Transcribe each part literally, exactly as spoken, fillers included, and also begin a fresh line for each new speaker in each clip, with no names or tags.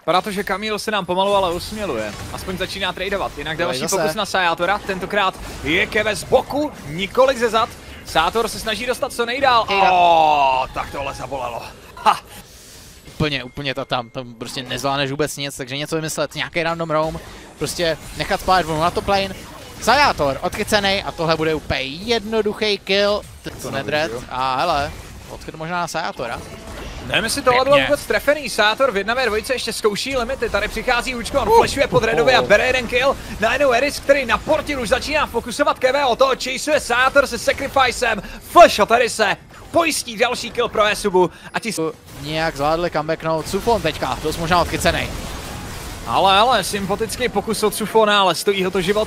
Vypadá to, že Kamil se nám pomalu ale usměluje. Aspoň začíná tradovat. Jinak další pokus na Sajátora. Tentokrát je Keve z boku, nikoliv ze zad. Sátor se snaží dostat co nejdál. Oh, tak tohle zabolelo. Ha.
Úplně, úplně to tam, tam prostě nezvládneš vůbec nic, takže něco vymyslet, nějaký random roam, prostě nechat spálit vonu na top lane. Sajátor odchycenej a tohle bude úplně jednoduchý kill. To nedred a hele, odchyt možná na Sajátora.
Nevím, jestli tohle bylo vůbec trefený. Sátor v jedna ve dvojce ještě zkouší limity. Tady přichází Učko, on flashuje pod Redovi a bere jeden kill. Najednou Eris, který na portil už začíná fokusovat Keve, o toho chaseuje Sátor se sacrificem. Flash od Erise pojistí další kill pro Esubu a ti
nějak zvládli comebacknout. Sufon teďka, dost možná odchycenej.
Ale, ale, sympatický pokus od Sufona, ale stojí ho to život.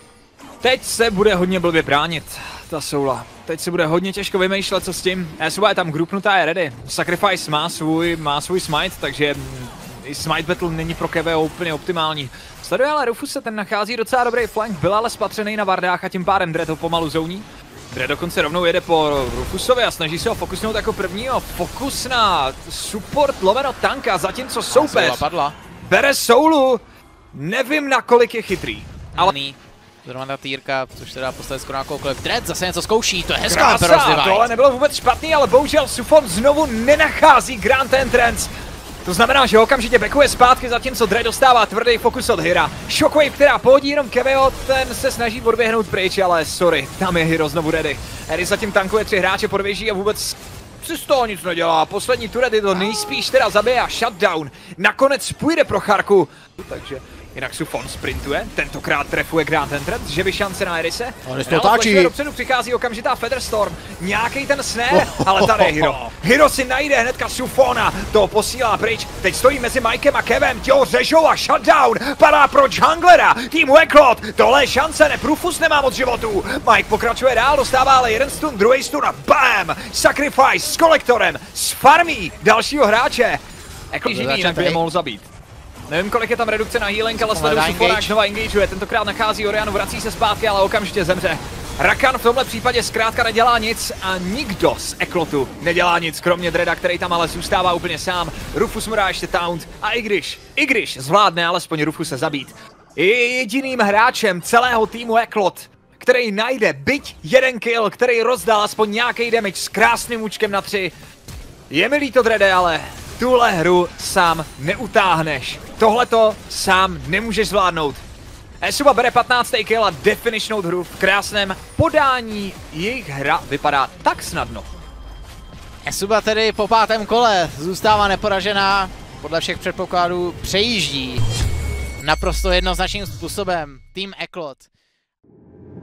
Teď se bude hodně blbě bránit, ta soula. Teď se bude hodně těžko vymýšlet, co s tím. Esuba je tam grupnutá, je ready. Sacrifice má svůj, má svůj smite, takže i smite battle není pro Keve úplně optimální. Sleduje ale Rufus se ten nachází docela dobrý flank, byl ale spatřený na Vardách a tím pádem Dread ho pomalu zouní. Dread dokonce rovnou jede po Rufusovi a snaží se ho fokusnout jako prvního. Fokus na support loveno tanka, zatímco soupeř bere soulu. Nevím, nakolik je chytrý, ale...
Zrovna ta týrka, což teda postavit skoro na koukoliv. Dread zase něco zkouší, to je hezká rozdivají.
Tohle nebylo vůbec špatný, ale bohužel Sufon znovu nenachází Grand Entrance. To znamená, že okamžitě backuje zpátky, zatímco Dread dostává tvrdý fokus od Hira. Shockwave, která pohodí jenom Keveho, ten se snaží odběhnout pryč, ale sorry, tam je Hiro znovu ready. Eris zatím tankuje tři hráče pod věží a vůbec si z toho nic nedělá. Poslední turret to nejspíš teda zabije a shutdown. Nakonec půjde pro Charku. Takže jinak Sufon sprintuje, tentokrát trefuje Grand Entrance, že by šance na Erise. Ale dopředu přichází okamžitá Featherstorm, nějaký ten snare, ale tady je Hiro. Hiro si najde hnedka Sufona, to posílá pryč, teď stojí mezi Mikem a Kevem, těho řežou a shutdown, padá pro junglera, týmu Eklot, tohle je šance, ne, Rufus nemá moc životů. Mike pokračuje dál, dostává ale jeden stun, druhý stun a bam! Sacrifice s kolektorem, s farmí dalšího hráče. Eklot živý, jinak by je mohl zabít. Nevím, kolik je tam redukce na healing, ale sleduju Sufona, jak znova engageuje. Tentokrát nachází Orianu, vrací se zpátky, ale okamžitě zemře. Rakan v tomhle případě zkrátka nedělá nic a nikdo z Eklotu nedělá nic, kromě Dreada, který tam ale zůstává úplně sám. Rufus mu dá ještě taunt a i když, i když zvládne alespoň Rufuse zabít, je jediným hráčem celého týmu Eklot, který najde byť jeden kill, který rozdal aspoň nějaký damage s krásným účkem na tři. Je mi líto, Dreade, ale tuhle hru sám neutáhneš. Tohleto sám nemůžeš zvládnout. Esuba bere patnáctý kill a definishnout hru v krásném podání. Jejich hra vypadá tak snadno.
Esuba tedy po pátém kole zůstává neporažená. Podle všech předpokladů přejíždí naprosto jednoznačným způsobem tým Eklot.